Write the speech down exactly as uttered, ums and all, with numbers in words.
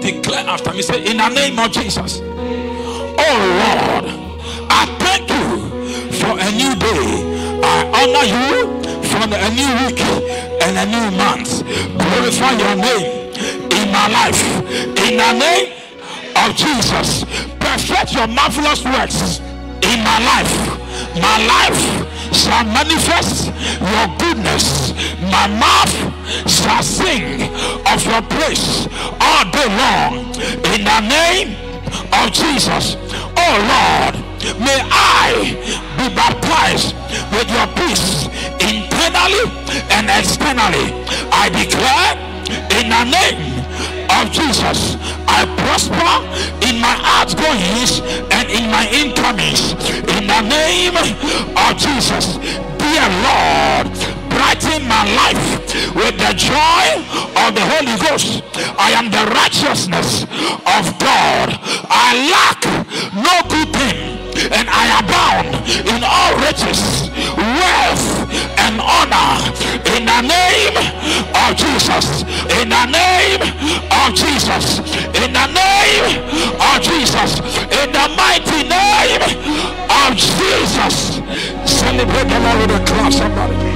Declare after me, say, in the name of Jesus. Oh Lord, I thank you for a new day. I honor you for a new week and a new month. Glorify your name in my life. In the name of Jesus, perfect your marvelous works in my life. My life shall manifest your goodness. My mouth shall sing of your praise all day long. In the name of Jesus. Oh Lord, may I be baptized with your peace internally and externally. I declare in the name of Jesus, I prosper in my outgoings and in my incomings. In the name of Jesus, dear Lord, brighten my life with the joy of the Holy Ghost. I am the righteousness of God. I lack no good thing, and I abound in all riches, wealth, and honor. In the name of Jesus. In the name of Jesus. In the name of Jesus. In the mighty name of Jesus. Celebrate the Lord with a clap, somebody.